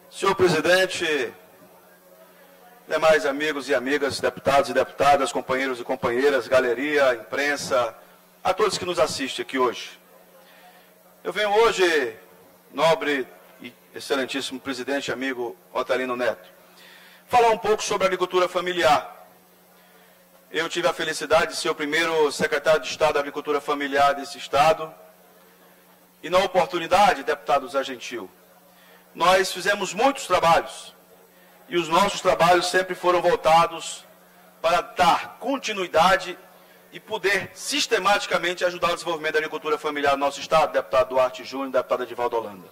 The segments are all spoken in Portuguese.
Senhor presidente, demais amigos e amigas, deputados e deputadas, companheiros e companheiras, galeria, imprensa, a todos que nos assistem aqui hoje. Eu venho hoje, nobre e excelentíssimo presidente, amigo Otalino Neto, falar um pouco sobre a agricultura familiar. Eu tive a felicidade de ser o primeiro secretário de Estado da Agricultura Familiar desse Estado. E na oportunidade, deputado Zé Gentil, nós fizemos muitos trabalhos. E os nossos trabalhos sempre foram voltados para dar continuidade e poder sistematicamente ajudar o desenvolvimento da agricultura familiar no nosso Estado, deputado Duarte Júnior, deputado Edivaldo Holanda.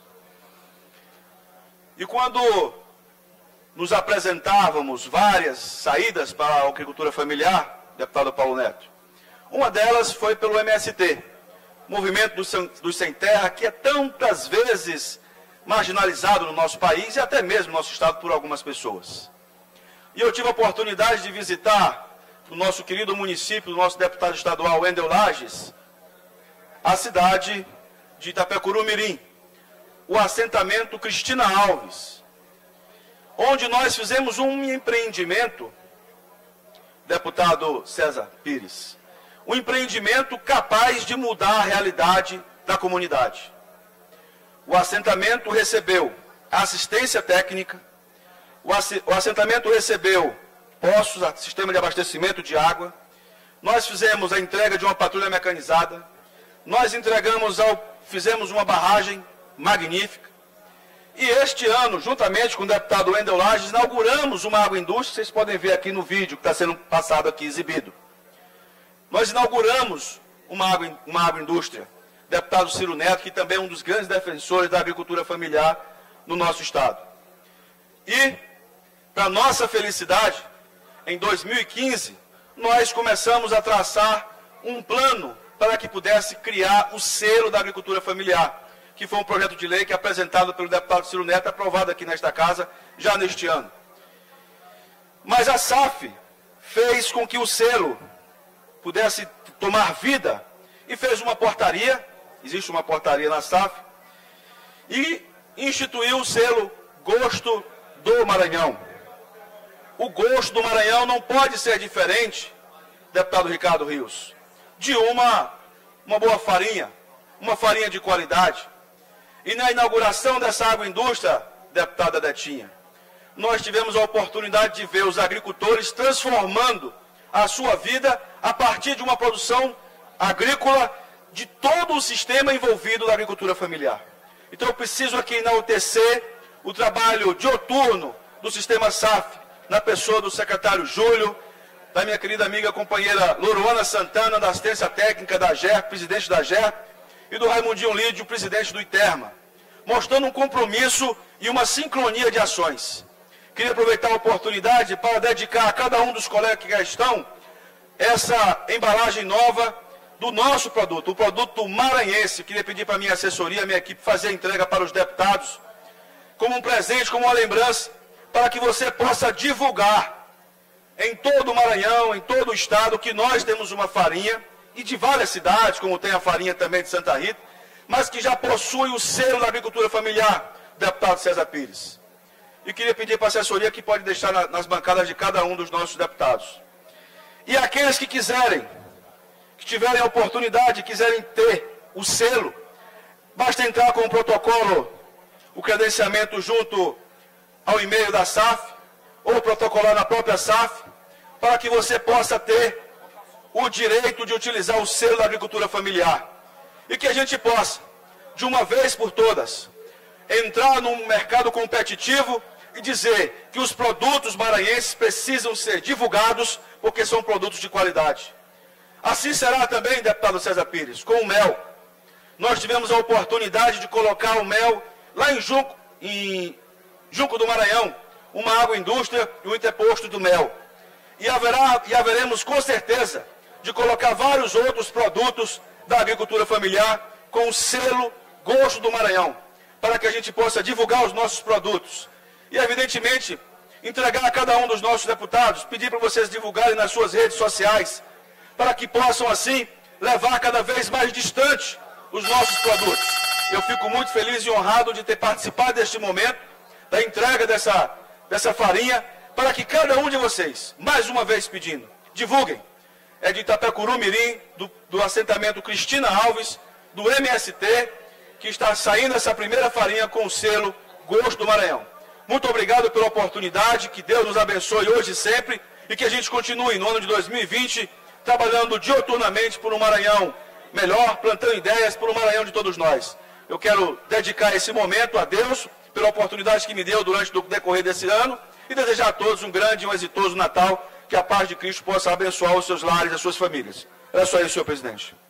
E quando nos apresentávamos várias saídas para a agricultura familiar, deputado Paulo Neto, uma delas foi pelo MST, Movimento dos Sem Terra, que é tantas vezes marginalizado no nosso país e até mesmo no nosso Estado por algumas pessoas. E eu tive a oportunidade de visitar no nosso querido município, do nosso deputado estadual Wendel Lages, a cidade de Itapecuru-Mirim, o assentamento Cristina Alves, onde nós fizemos um empreendimento, deputado César Pires, um empreendimento capaz de mudar a realidade da comunidade. O assentamento recebeu assistência técnica, o assentamento recebeu poços, sistema de abastecimento de água, nós fizemos a entrega de uma patrulha mecanizada, nós fizemos uma barragem magnífica, e este ano, juntamente com o deputado Wendel Lages, inauguramos uma agroindústria, vocês podem ver aqui no vídeo que está sendo passado aqui, exibido. Nós inauguramos uma agroindústria, deputado Ciro Neto, que também é um dos grandes defensores da agricultura familiar no nosso Estado. E, para nossa felicidade, em 2015, nós começamos a traçar um plano para que pudesse criar o selo da agricultura familiar, que foi um projeto de lei que é apresentado pelo deputado Ciro Neto, aprovado aqui nesta casa, já neste ano. Mas a SAF fez com que o selo pudesse tomar vida e fez uma portaria, existe uma portaria na SAF, e instituiu o selo Gosto do Maranhão. O gosto do Maranhão não pode ser diferente, deputado Ricardo Rios, de uma boa farinha, uma farinha de qualidade. E na inauguração dessa agroindústria, deputada Detinha, nós tivemos a oportunidade de ver os agricultores transformando a sua vida a partir de uma produção agrícola de todo o sistema envolvido na agricultura familiar. Então eu preciso aqui enaltecer o trabalho dioturno do sistema SAF, na pessoa do secretário Júlio, da minha querida amiga companheira Loroana Santana, da assistência técnica da GERP, presidente da GERP, e do Raimundinho Lídio, presidente do ITERMA, mostrando um compromisso e uma sincronia de ações. Queria aproveitar a oportunidade para dedicar a cada um dos colegas que já estão essa embalagem nova do nosso produto, o produto maranhense. Queria pedir para a minha assessoria, a minha equipe, fazer a entrega para os deputados, como um presente, como uma lembrança, para que você possa divulgar em todo o Maranhão, em todo o estado, que nós temos uma farinha, e de várias cidades, como tem a farinha também de Santa Rita, mas que já possui o selo da agricultura familiar, deputado César Pires. E queria pedir para a assessoria que pode deixar nas bancadas de cada um dos nossos deputados. E aqueles que quiserem, que tiverem a oportunidade, quiserem ter o selo, basta entrar com o protocolo, o credenciamento junto ao e-mail da SAF, ou protocolar na própria SAF, para que você possa ter o direito de utilizar o selo da agricultura familiar. E que a gente possa, de uma vez por todas, entrar num mercado competitivo e dizer que os produtos maranhenses precisam ser divulgados porque são produtos de qualidade. Assim será também, deputado César Pires, com o mel. Nós tivemos a oportunidade de colocar o mel lá em Junco do Maranhão, uma agroindústria e um interposto do mel. E haveremos com certeza de colocar vários outros produtos da agricultura familiar com o selo Gosto do Maranhão, para que a gente possa divulgar os nossos produtos. E, evidentemente, entregar a cada um dos nossos deputados, pedir para vocês divulgarem nas suas redes sociais, para que possam, assim, levar cada vez mais distante os nossos produtos. Eu fico muito feliz e honrado de ter participado deste momento, da entrega dessa farinha, para que cada um de vocês, mais uma vez pedindo, divulguem. É de Itapecuru Mirim, do assentamento Cristina Alves, do MST, que está saindo essa primeira farinha com o selo Gosto do Maranhão. Muito obrigado pela oportunidade, que Deus nos abençoe hoje e sempre, e que a gente continue no ano de 2020, trabalhando diuturnamente por um Maranhão melhor, plantando ideias por um Maranhão de todos nós. Eu quero dedicar esse momento a Deus, pela oportunidade que me deu durante o decorrer desse ano, e desejar a todos um grande e um exitoso Natal, que a paz de Cristo possa abençoar os seus lares e as suas famílias. Era só isso, senhor presidente.